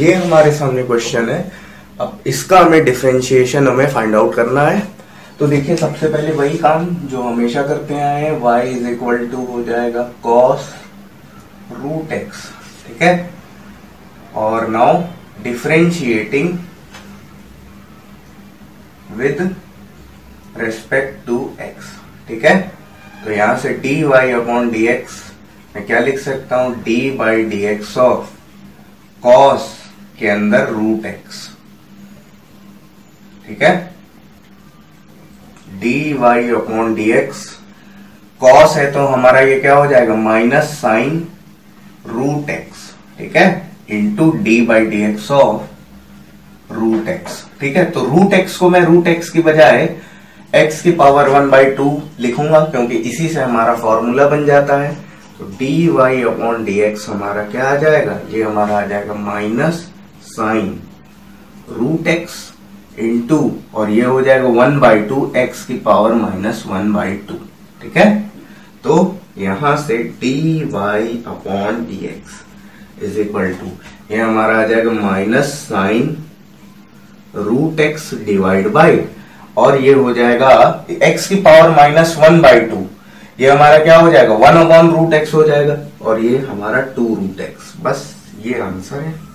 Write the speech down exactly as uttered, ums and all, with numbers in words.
ये हमारे सामने क्वेश्चन है। अब इसका हमें डिफरेंशिएशन हमें फाइंड आउट करना है। तो देखिए सबसे पहले वही काम जो हमेशा करते आए हैं, y इज इक्वल टू हो जाएगा cos रूट एक्स, ठीक है। और now differentiating with respect to x, ठीक है। तो यहां से d y upon d x मैं क्या लिख सकता हूं, d by d x of cos के अंदर रूट एक्स, ठीक है। D y upon d x, cos है तो हमारा ये क्या हो जाएगा, माइनस साइन रूट एक्स, ठीक है, into d by d x of root x, ठीक है। तो रूट एक्स को मैं रूट एक्स की बजाय एक्स की पावर वन बाई टू लिखूंगा, क्योंकि इसी से हमारा फॉर्मूला बन जाता है। तो d y upon d x हमारा क्या आ जाएगा, ये हमारा आ जाएगा minus sine root x into, और ये हो जाएगा वन बाई टू एक्स की power minus one by two, ठीक है। तो यहां से d y upon d x is equal to, ये हमारा आ जाएगा minus sine root x divide by, और ये हो जाएगा x की power minus one by to, ये हमारा क्या हो जाएगा, वन अपॉन रूट एक्स हो जाएगा, और ये हमारा टू रूट एक्स। बस ये आंसर है।